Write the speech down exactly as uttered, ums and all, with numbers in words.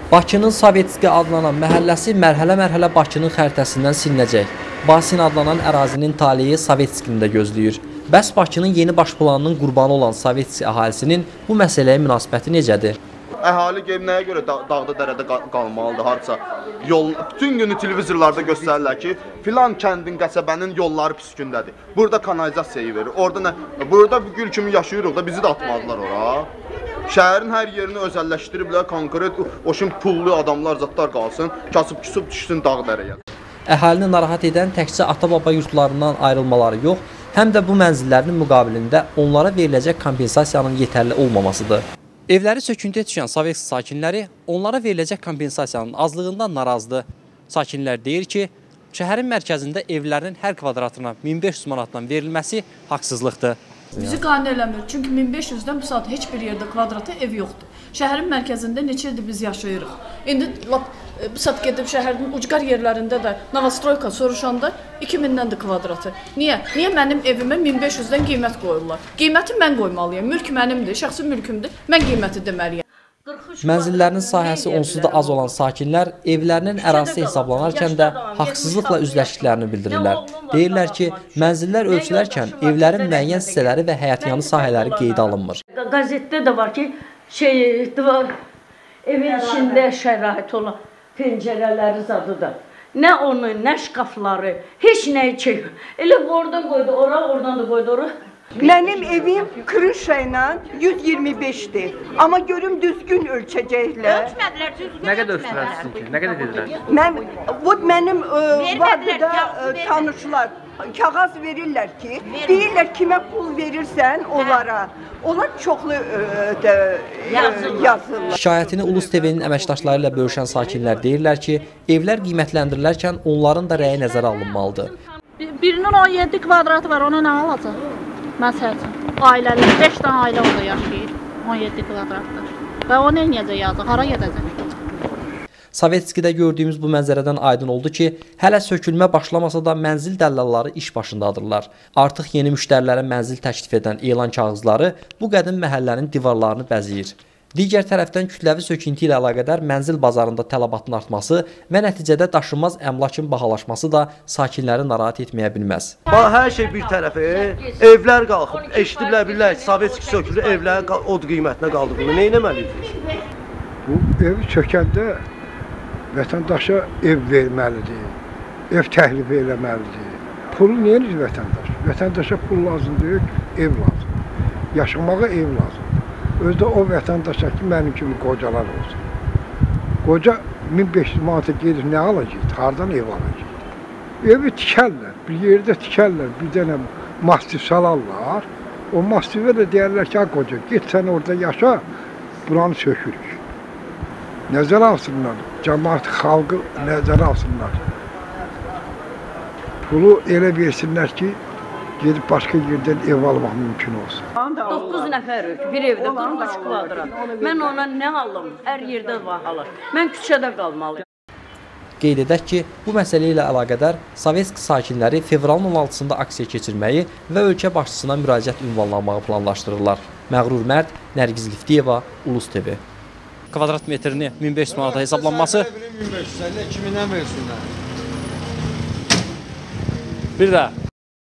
Bakının Sovetski adlanan məhəlləsi mərhələ-mərhələ Bakının xəritəsindən silinəcək. Basin adlanan ərazinin taleyi Sovetskini də gözləyir. Bəs Bakının yeni baş planının qurbanı olan Sovetski əhalisinin bu məsələyə münasibəti necədir? Əhali gəlib nəyə görə dağ, dağda dərədə qalmalıdır, harca yol, bütün günü televizorlarda göstərirlər ki, filan kəndin, qəsəbənin yolları pis gündədir. Burada kanalizasiyayı verir. Orada nə? Burada bu gül kimi yaşayırıq da bizi də atmadılar ora. Şəhərin hər yerini özəlləşdiriblər, konkret o şun pullu adamlar zatlar qalsın, kasıb-küsub düşsün dağ dərəyə. Əhalini narahat edən təkcə ata-baba yurtlarından ayrılmaları yox, həm də bu mənzillərin müqabilində onlara veriləcək kompensasiyanın yetərli olmamasıdır. Evləri söküntüyə düşən Sovetski sakinləri onlara veriləcək kompensasiyanın azlığından narazıdır. Sakinlər deyir ki, şəhərin mərkəzində evlərin hər kvadratına min beş yüz manatdan verilməsi haqsızlıqdır. Bizi qane eləmir. Çünki min beş yüzdən bu saat heç bir yerdə kvadrata ev yoxdur. Şəhərin mərkəzində neçə ildir biz yaşayırıq. İndi lap bu saat gedib şəhərin ucqar yerlərində də Novostroyka soruşanda iki mindəndir kvadratı. Niyə? Niyə mənim evimə min beş yüzdən qiymət qoyurlar? Qiyməti mən qoymalıyam. Mülk mənimdir, şəxsi mülkümdür. Mən qiyməti deməliyəm. Mənzillərinin sahəsi onsuz da az olan sakinlər evlərinin ərazisi hesablanarkən də haqsızlıqla üzləşdiklərini bildirirlər. Deyirlər ki, mənzillər ölçülərkən evlərin müəyyən hissələri və həyətyanı sahələri qeydə alınmır. Qəzetdə də var ki, şey, evin içində şərait olan pəncərələri zadıdır. Nə onu, nə şkafları, heç nəyi çək. Elə oradan qoydu, ora, oradan da qoydu, ora. Mənim evim krışa ilə yüz iyirmi beşdir. Amma görüm düzgün ölçəcəklər. Ölçmədilər, düzgün Nə qədər ölçmədilər ki? Nə qədər dedilər? Mən, bu mənim vardı da tanışlar. Kağız verirlər ki, deyirlər kimə pul verirsən onlara. Onlar çoxlu yazırlar. Şikayətini Ulus T V-nin əməkdaşları ilə bölüşən sakinlər deyirlər ki, evlər qiymətləndirilərkən onların da rəyi nəzərə alınmalıdır. Birinin on yeddi kvadratı var, ona nə alacaq? Məsələn, ailələr, beş dənə ailə orada yaşayır, on yeddi kvadratda. Və o nə edəcək yazıq, hara gedəcək? Sovetskidə gördüyümüz bu mənzərədən aydın oldu ki, hələ sökülmə başlamasa da mənzil dəllalları iş başındadırlar. Artıq yeni müştərilərə mənzil təklif edən elan kağızları bu qədim məhəllənin divarlarını bəzəyir. Digər tərəfdən kütləvi söküntü ilə əlaqədar mənzil bazarında tələbatın artması və nəticədə daşınmaz əmlakın bahalaşması da sakinləri narahat etməyə bilməz. Hər şey bir tərəfə, evlər qalxıb, eşidiblər bilirlər ki, Sovetski sökülür, evlərin od qiymətinə qaldığını nə etməliyik? Bu evi sökəndə vətəndaşa ev verməlidir, ev təklif eləməlidir. Pulu niyə vətəndaş? Vətəndaşa pul lazımdır, ev lazım, yaşamağa ev lazım. Özdə o vətəndaşa ki, mənim kimi qocalar olsun. Qoca min beş yüz manata gedir, nə alacaq? Hardan ev alacaq? Evi tikərlər, bir yerdə tikərlər, bir dənə mastif salarlar. O mastifə də deyərlər ki, qoca, get sən orada yaşa, buranı sökürük. Nəzər alsınlar, cəmaat, xalqı nəzər alsınlar. Pulu elə versinlər ki, gedib başqa yerdən ev almaq mümkün olsun. doqquz nəfərik, bir evdə qırx üç kvadrat. Mən ona nə alım? Hər yerdə bahalar. Mən küçədə qalmalıyım. Qeyd edək ki, bu məsələ ilə əlaqədar Sovetski sakinləri fevralın on altısında aksiya keçirməyi və ölkə başçısına müraciət ünvanlamağı planlaşdırırlar. Məğrur Mərd, Nərgiz Liftiyeva, Ulus T V. Kvadrat metrini min beş yüz manata hesablanması min beş yüz, iki minə versinlər. Bir də